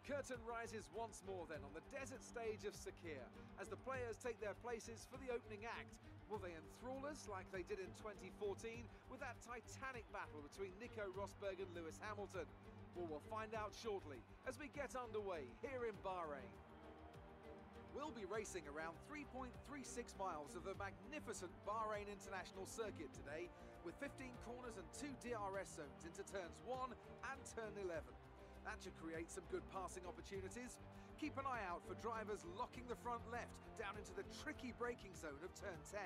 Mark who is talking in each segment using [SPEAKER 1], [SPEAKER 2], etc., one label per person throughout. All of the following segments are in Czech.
[SPEAKER 1] curtain rises once more then on the desert stage of Sakhir as the players take their places for the opening act. Will they enthrall us like they did in 2014 with that titanic battle between Nico Rosberg and Lewis Hamilton? Well, we'll find out shortly as we get underway here in Bahrain. We'll be racing around 3.36 miles of the magnificent Bahrain International Circuit today, with 15 corners and 2 DRS zones into turns 1 and turn 11. That should create some good passing opportunities. Keep an eye out for drivers locking the front left down into the tricky braking zone of turn 10.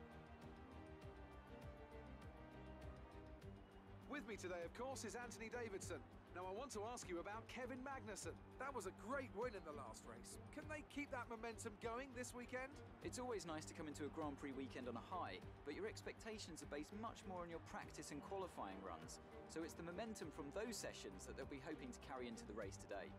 [SPEAKER 1] With me today, of course, is Anthony Davidson. Now, I want to ask you about Kevin Magnussen. That was a great win in the last race. Can they keep that momentum going this weekend?
[SPEAKER 2] It's always nice to come into a Grand Prix weekend on a high, but your expectations are based much more on your practice and qualifying runs. So it's the momentum from those sessions that they'll be hoping to carry into the race today.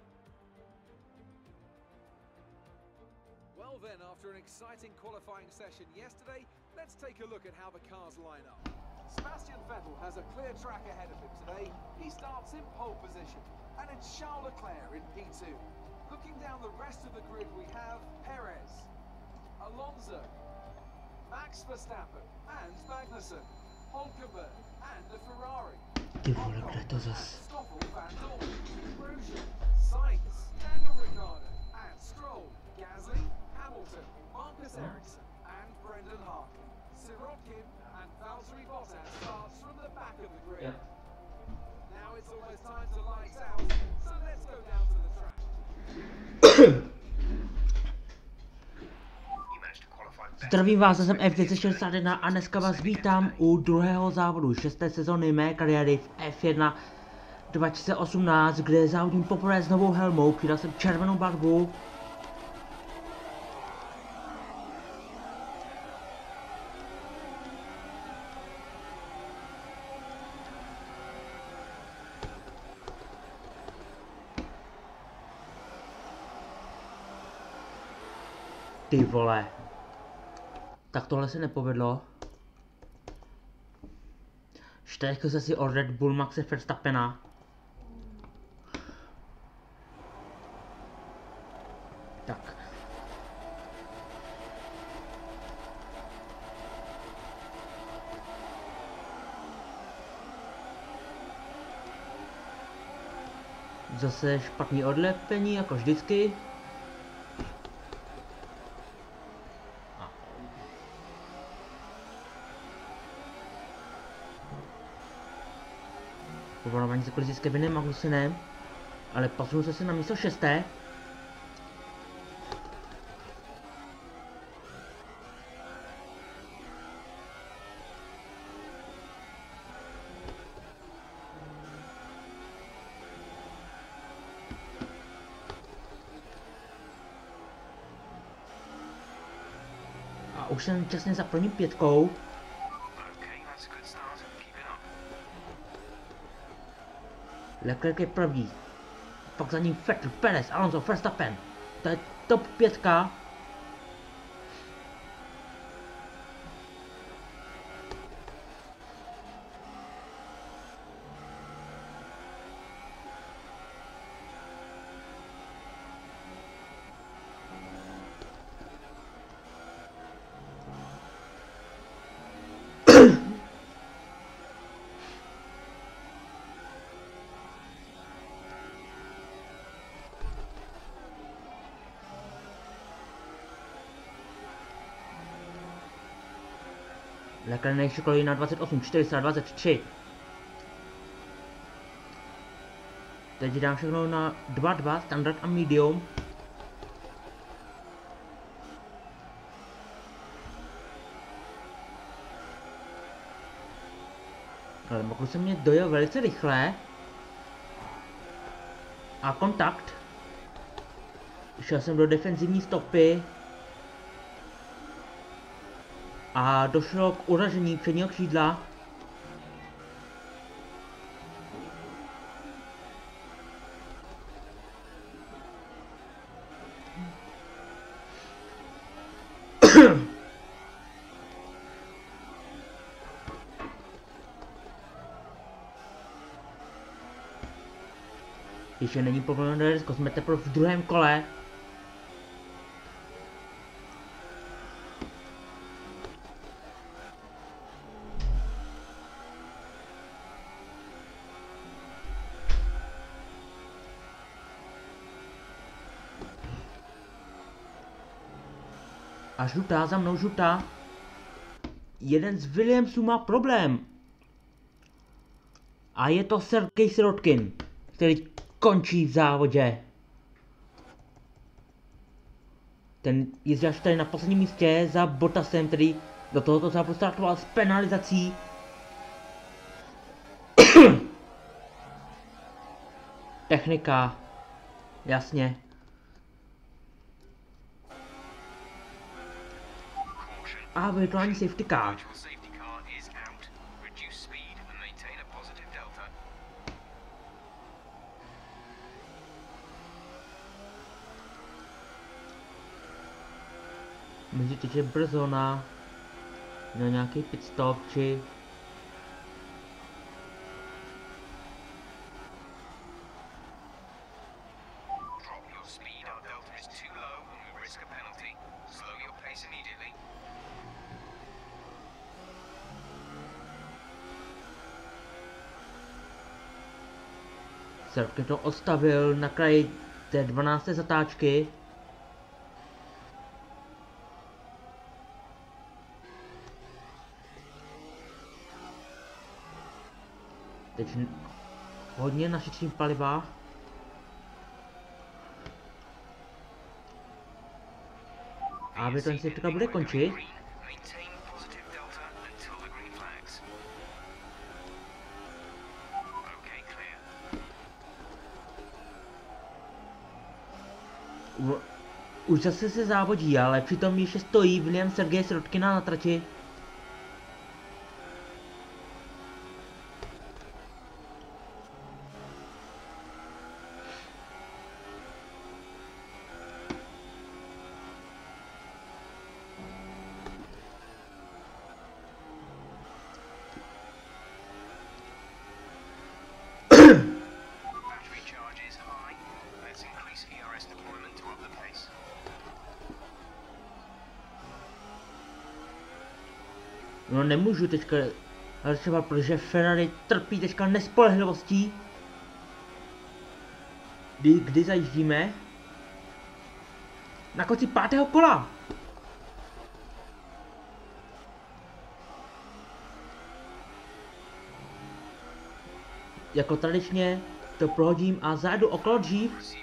[SPEAKER 1] Well then, after an exciting qualifying session yesterday, let's take a look at how the cars line up. Sebastian Vettel has a clear track ahead of him today. He starts in pole position, and it's Charles Leclerc in P2. Looking down the rest of the grid, we have Perez, Alonso, Max Verstappen and Magnussen, Hulkenberg and the Ferrari, Stoffel, Van Dorn, Grosjean, Sainz, Daniel Ricciardo and Stroll, Gasly, Hamilton, Marcus Ericsson and Brendan Hartley. Sirotkin and Valtteri Bottas starts from the back of the grid.
[SPEAKER 3] Yep.
[SPEAKER 1] Now it's almost time to lights out, so let's go down to the track.
[SPEAKER 3] Zdravím vás, jsem F261 a dneska vás vítám u druhého závodu 6. sezóny mé kariéry v F1 2018, kde závodím poprvé s novou helmou, přidal jsem červenou barvu. Ty vole. Tak tohle se nepovedlo. Štrejchl se si o Red Bull Maxe Verstappena. Tak. Zase špatný odlepení, jako vždycky. Povolování za kolizí s Kevinem Magnussenem, ale posunul se na místo 6. A už jsem časně za první 5. Leclerc je první, pak za ním Vettel, Perez, Alonso, Verstappen. To je top 5. Leclerc nejšikolí na 28, 423. Teď dám všechno na 2.2, standard a medium. Ale mohl jsem mě dojel velice rychle. A kontakt. Šel jsem do defenzivní stopy. A došlo k uražení předního křídla. Ještě není povoleno do DRS, jsme teprve v druhém kole. A žlutá, za mnou žlutá. Jeden z Williamsů má problém. A je to Sergej Sirotkin, který končí v závodě. Ten jízdač tady na posledním místě za Bottasem, který do tohoto závodu startoval s penalizací. Technika. Jasně. A virtuální safety car. Myslíte, že brzo na nějaký pit stop, či... Sergej to odstavil na kraji té 12. zatáčky. Teď hodně našetřím paliva. A virtuální safety car bude končit. Už zase se závodí, ale přitom ještě stojí William Sergeje Sirotkina na trati. No nemůžu teďka hlasovat, protože Ferrari trpí teďka nespolehlivostí. Kdy zajíždíme? Na konci 5. kola! Jako tradičně to prohodím a zajdu okolo dřív.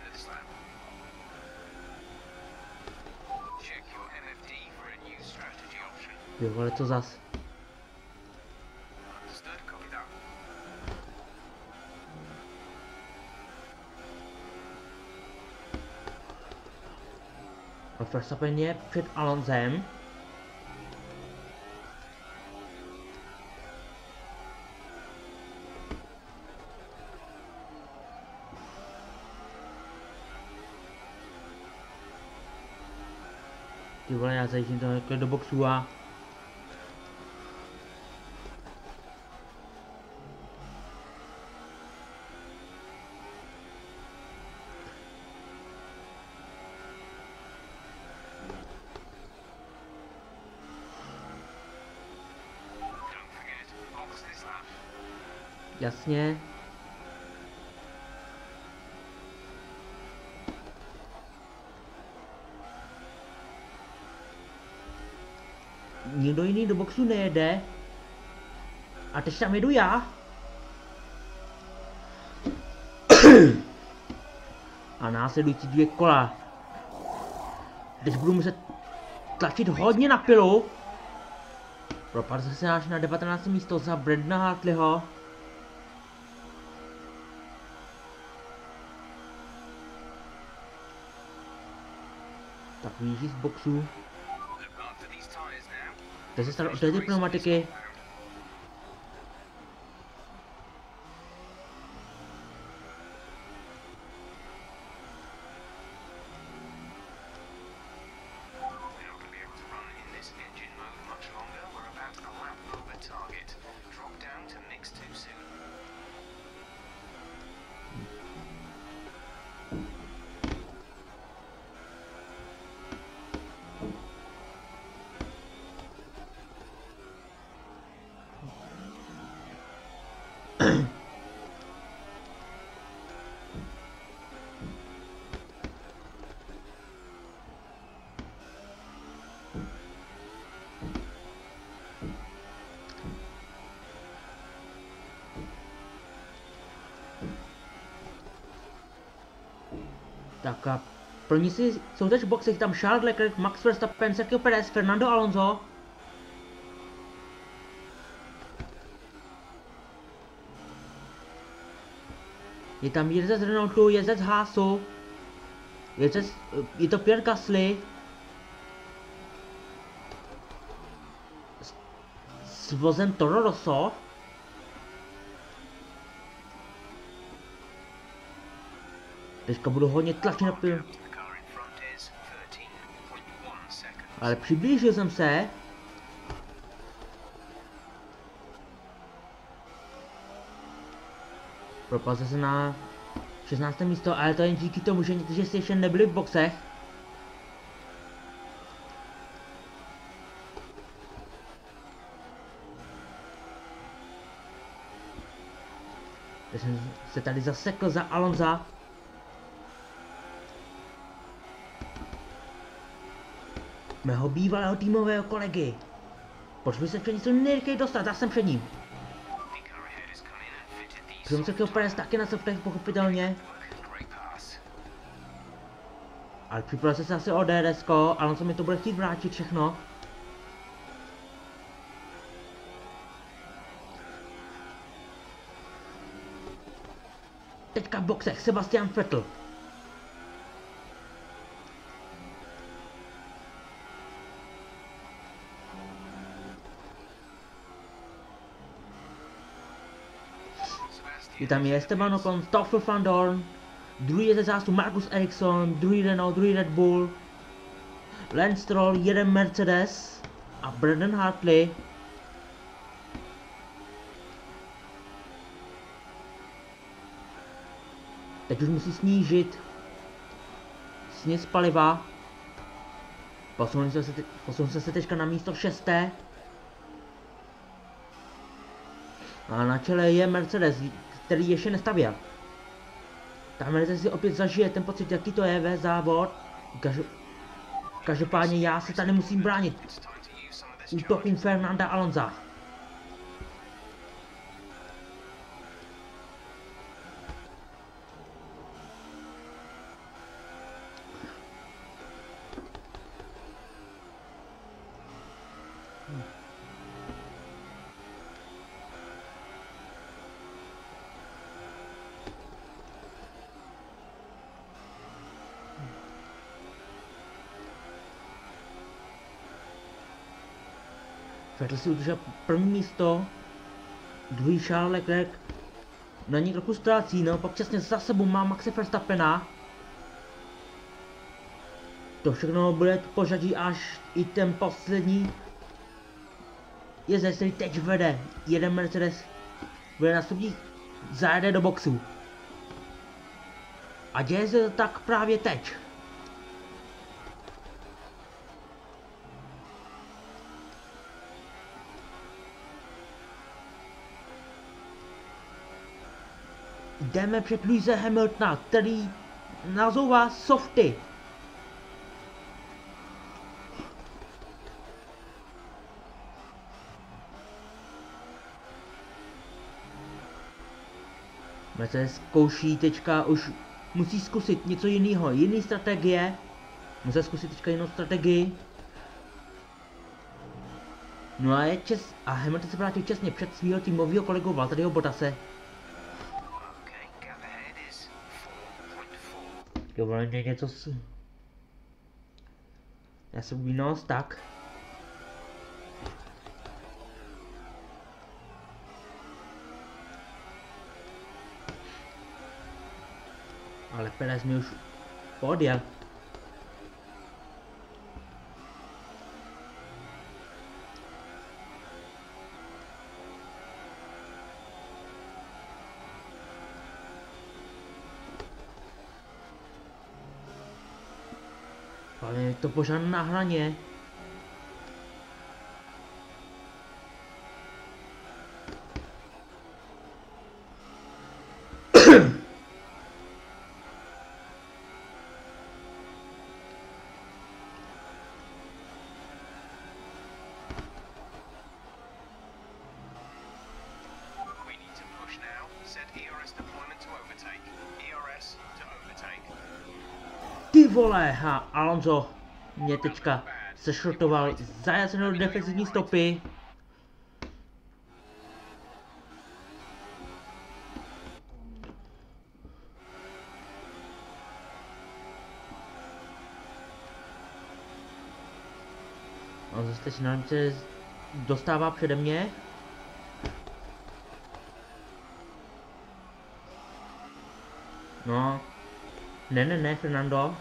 [SPEAKER 3] Jo, ale co zas? Verstappen je před Alonsem. Ty vole, já zajíždím to do boxu a... Jasně. Nikdo jiný do boxu nejede. A teď tam jedu já. A následující 2 kola. Teď budu muset tlačit hodně na pilu. Propadl se až na 19. místo za Brendana Hartleyho. Tak vyjíždí z boxu. Teď se staly ty pneumatiky. Tak a plní si soutěž v boxech tam Charles Leclerc, Max Verstappen, Sergio Perez, Fernando Alonso. Je tam jezdec Renaultu, jezdec Haasu, je to Pierre Gasly. S vozem Toro Rosso. Teďka budu hodně tlačit na pil. Ale přiblížil jsem se. Propal se na 16. místo, ale to jen díky tomu, že někteří si ještě nebyli v boxech. Teď jsem se tady zasekl za Alonza. Mého bývalého týmového kolegy. Pojďme se před ní co nejrychleji dostat, já jsem před ním. Jsem se chtěl Perez taky na softech, pochopitelně. Ale připravil se asi o DRS-ko, Alonso mi to bude chtít vrátit všechno. Teďka v boxech Sebastian Vettel. Je tam Esteban Ocon, Stoffel van Dorn, druhý je ze zástup Marcus Ericsson, druhý Renault, druhý Red Bull, Lance Stroll, jeden Mercedes a Brendan Hartley. Teď už musí snížit směs paliva. Posunul se teďka na místo 6. A na čele je Mercedes, který ještě nestavěl. Ta Mercedes si opět zažije ten pocit, jaký to je ve závod. Každopádně já se tady musím bránit útokům Fernanda Alonsa. Vettel si udržel první místo, druhý Charles Leclerc na ní trochu ztrácí, no pak časně za sebou má Maxe Verstappena. To všechno bude pořadí až i ten poslední jezdec, který teď vede. Jeden Mercedes bude nastupní, zajede do boxu. A děje se to tak právě teď. Jdeme před Lewise Hamiltona, který nazouvá softy. Mercedes zkouší teďka, už musí zkusit něco jiného, jiný strategie. Musí zkusit teďka jinou strategii. No a je čas, a Hamilton se vrátil časně před svého týmového kolegu Valtteriho Bottase. Jo, vlastně něco s... Já jsem výnos, tak. Ale Perez mi už podjel. Ale je to pořád na hraně. Ty vole, Alonso mě teďka sešrotoval, zajazenou do defenzivní stopy. On zase se dostává přede mě. No. Ne, Fernando.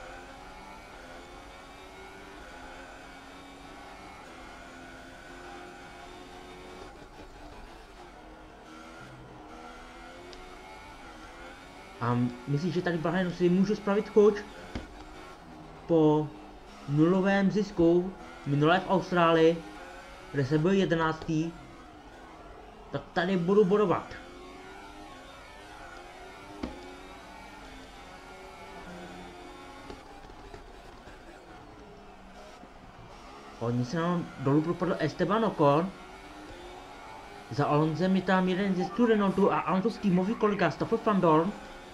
[SPEAKER 3] A myslíš, že tady Bahrainu si můžu spravit chuť? Po nulovém zisku minulé v Austrálii, kde jsem byl 11. Tak tady budu bodovat. Hodně se nám dolů propadl Esteban Ocon. Za Alonsem je tam jeden ze studentů a Alonsův týmový kolega Stoffel van Dorn.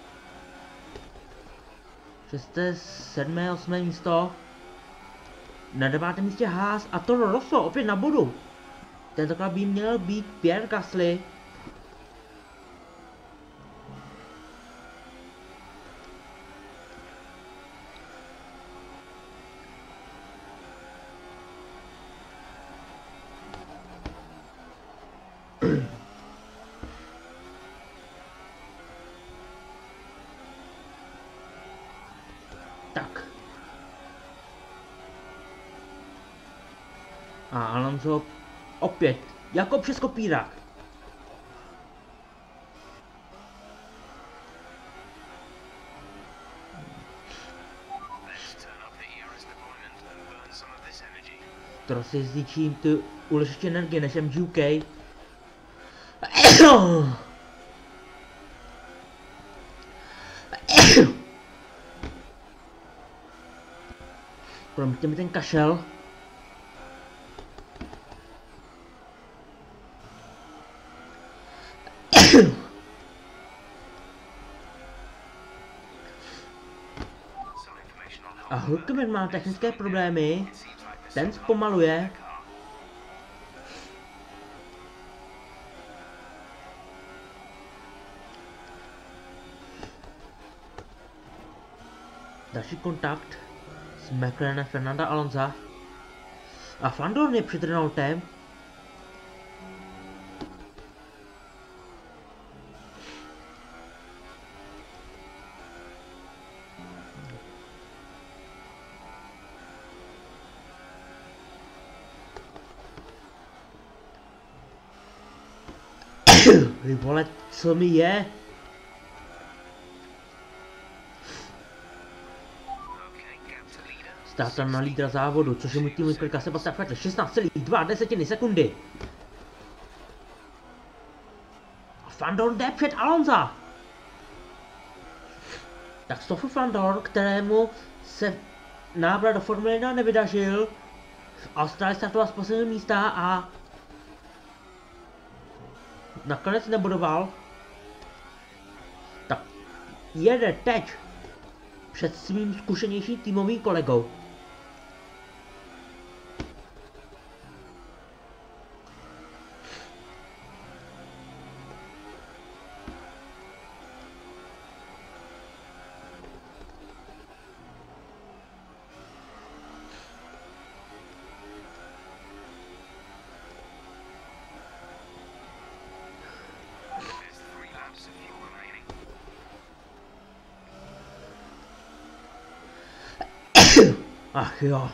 [SPEAKER 3] 6., 7., 8. místo. Na 9. místě Haas a Toro Rosso opět na bodu. Tentokrát by měl být Pierre Gasly. Tak. A Alonso opět, jako přes kopírák. To si zničím tu uložiště energie než MGUK. Promiňte mi ten kašel. A Hülkenberg má technické problémy. Ten zpomaluje. Další kontakt s McLarenem Fernanda Alonsa. A Van Dorn je před Renaultem. Vy vole, co mi je? Státa na lídra závodu, což je můj týmový kolega Sebastian Vettel, 16,2 sekundy. A Van Dorn jde před Alonsa. Tak Stoffel van Dorn, kterému se návrat do Formule 1 nevydařil, v Austrálii startoval z posledního místa a nakonec nebodoval. Tak jede teď před svým zkušenějším týmovým kolegou. Ach jo.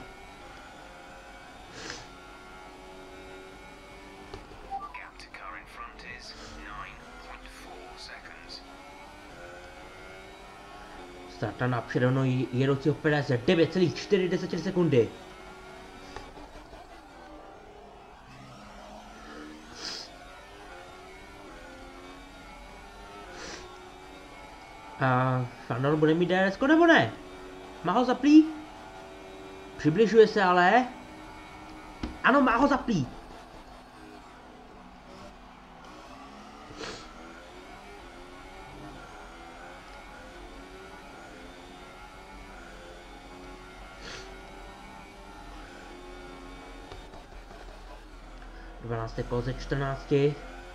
[SPEAKER 3] Starta na předono jedoucího Pereze 9,4 sekundy. A Van Dorn bude mít DRS nebo ne? Má ho zaplý? Přibližuje se ale. Ano, má ho zaplý. 12. kolo ze 14.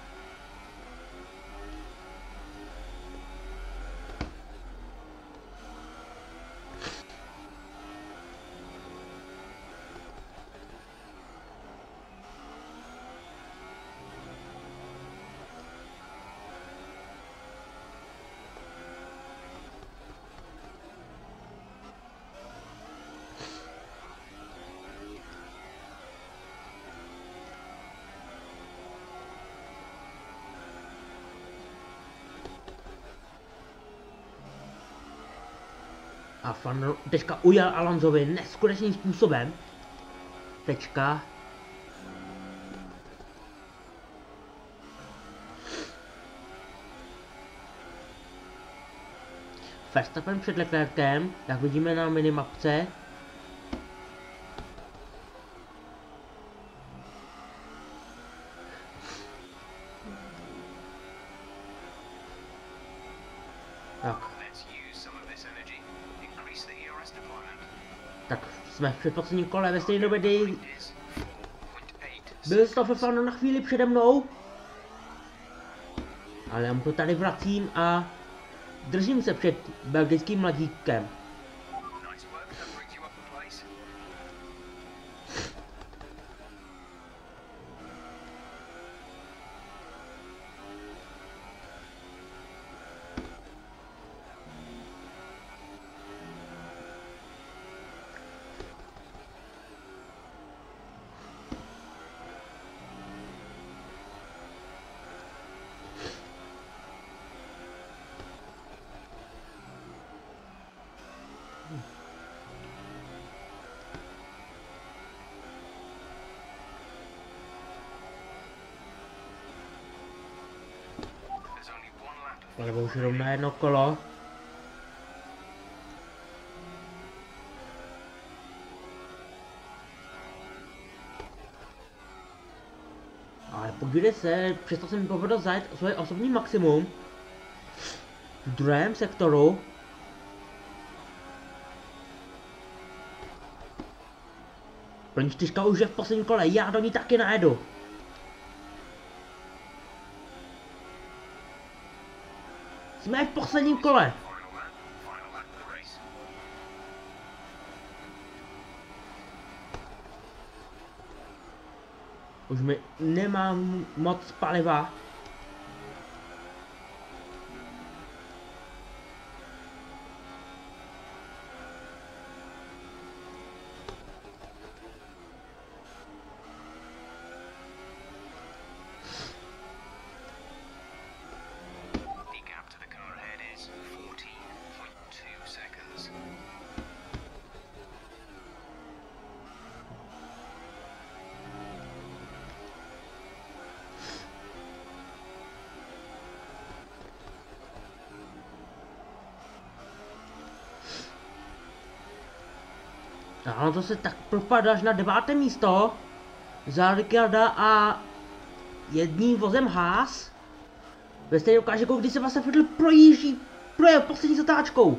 [SPEAKER 3] A Fernando teďka ujel Alonsovi neskutečným způsobem. Tečka. Verstappen před Leclercem, jak vidíme na minimapce. Tak jsme v předposledním kole ve stejné době, kdy byl Stefano na chvíli přede mnou. Ale já mu to tady vracím a držím se před belgickým mladíkem. Ale už jenom na jedno kolo. Ale podívejte se, přesto se mi povedlo zajet svoje osobní maximum. V druhém sektoru. První čtyřka už je v posledním kole, já do ní taky najedu. Jsme v posledním kole. Už mi nemám moc paliva. Ale to se tak propadl až na 9. místo za Ricciarda a jedním vozem Haas. Ve stejném okamžiku, kdy se vlastně Vettel projel poslední zatáčkou.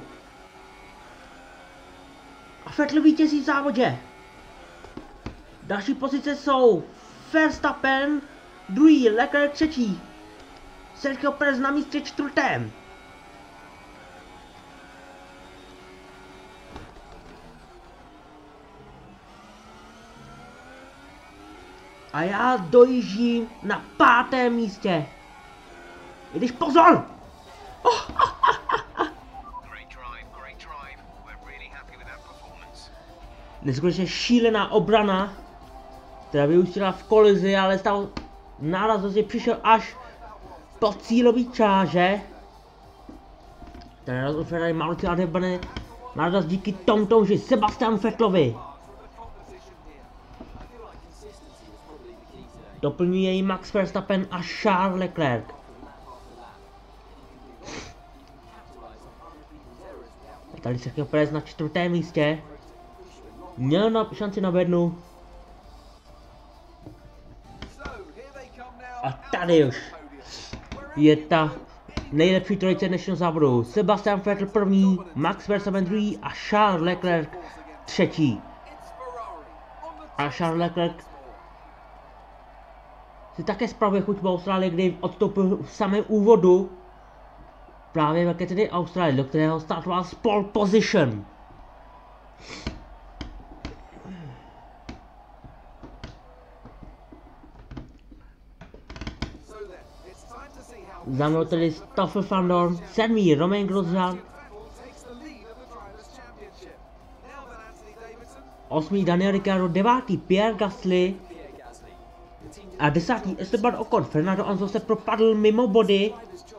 [SPEAKER 3] A Vettel vítězí v závodě. Další pozice jsou Verstappen, druhý, Leclerc třetí, Sergio Perez na místě čtvrtém. A já dojíždím na 5. místě. I když pozor! Neskutečně šílená obrana, která vyústila v kolizi, ale stal náraz přišel až po cílový čáře. Ten náraz tady málo cíla nebane náraz díky tomu, Sebastian Vettelovi. Doplňuje jej Max Verstappen a Charles Leclerc. Tady Sergio Perez na 4. místě. Měl na šanci na bednu. A tady už je ta nejlepší trojice dnešního závodu. Sebastian Vettel první, Max Verstappen druhý a Charles Leclerc třetí. A Charles Leclerc si také spravuje chuť v Austrálii, kdy odstoupil v samém úvodu právě velké tedy Austrálie, do kterého startoval z pole position. Za mnou tedy Stoffel van Dorn, 7. Romain Grosjean, 8. Daniel Ricciardo, 9. Pierre Gasly a 10. Esteban Ocon. Fernando Alonso se propadl mimo body.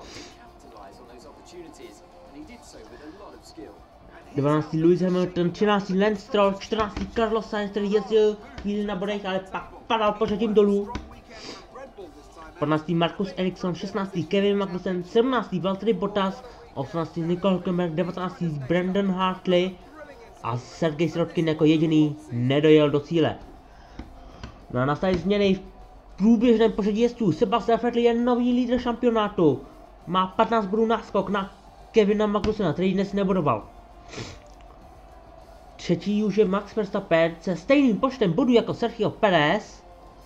[SPEAKER 3] 12. Lewis Hamilton, 13. Lance Stroll, 14. Carlos Sainz, který jezdil chvíli na bodech, ale pak padal pořadím dolů. 15. Marcus Ericsson, 16. Kevin Magnussen, 17. Valtteri Bottas, 18. Nico Hülkenberg, 19. Brandon Hartley a Sergej Sirotkin jako jediný nedojel do cíle. No a nastaly změny v průběžném pořadí jezdců. Sebastian Vettel je nový lídr šampionátu. Má 15 bodů náskok na Kevina Magnusena, který dnes nebodoval. Třetí už je Max Verstappen se stejným počtem bodů jako Sergio Perez.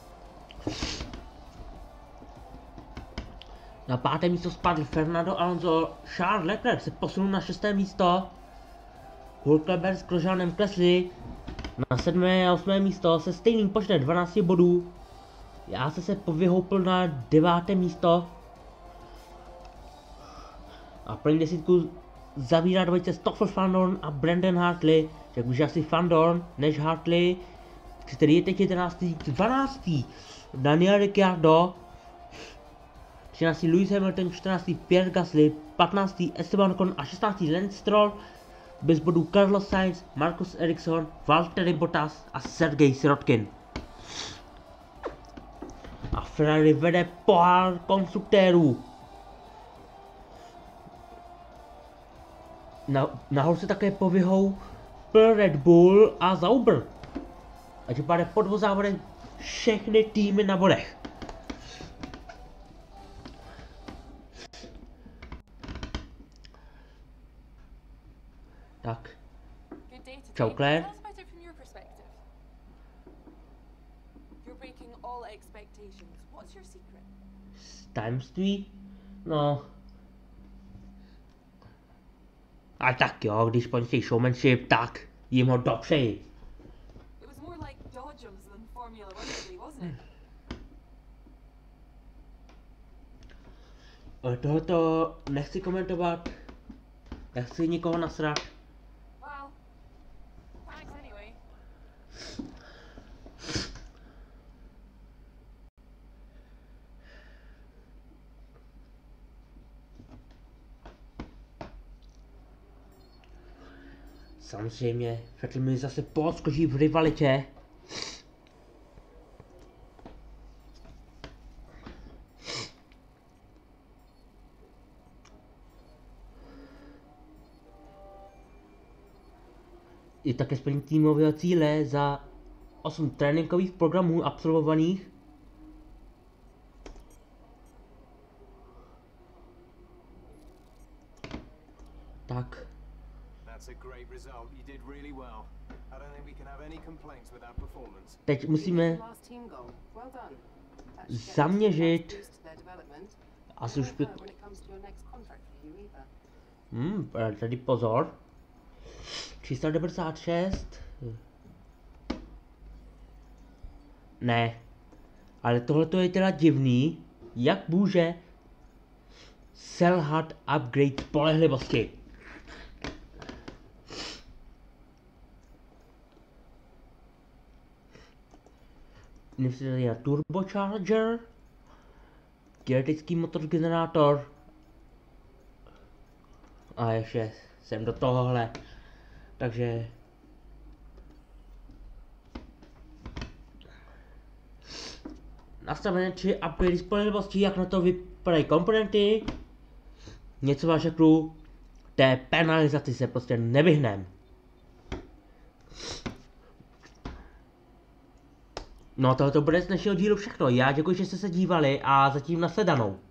[SPEAKER 3] Na 5. místo spadl Fernando Alonso, Charles Leclerc se posunul na 6. místo. Hülkenberg s Grosjeanem klesli na 7. a 8. místo se stejným počtem 12 bodů. Já se povyhoupil na 9. místo. A první desítku zavírá dvojice Stoffel van Dorn a Brandon Hartley. Řekl už asi van Dorn než Hartley, který je teď 11. 12. Daniel Ricciardo, 13. Lewis Hamilton, 14. Pierre Gasly, 15. Esteban Ocon a 16. Lance Stroll. Bez bodů Carlos Sainz, Marcus Ericsson, Valtteri Bottas a Sergej Sirotkin. A Ferrari vede pohár konstruktérů. Nahoru se také povyhou Red Bull a Sauber. A tím pádem po 2 závodech všechny týmy na bodech. Tak. Čau, Claire. Tajemství? No. A tak jo, když pončí showmanship, tak jim ho dopřeji. Tohoto nechci komentovat, nechci nikoho nasrat. Samozřejmě, Vettel mi zase podskočí v rivalitě. Je také splnění týmového cíle za 8 tréninkových programů absolvovaných. Tak. Teď musíme zaměřit asi už tady pozor. 396. Ne. Ale tohle je teda divný. Jak může selhat upgrade spolehlivosti? Tady je turbocharger, kinetický motor generátor a ještě jsem do tohohle, takže nastavené 3 upgrade spolehlivosti, jak na to vypadají komponenty, něco vám řeknu, té penalizaci se prostě nevyhneme. No tohle bude z dnešního dílu všechno. Já děkuji, že jste se dívali a zatím nashledanou.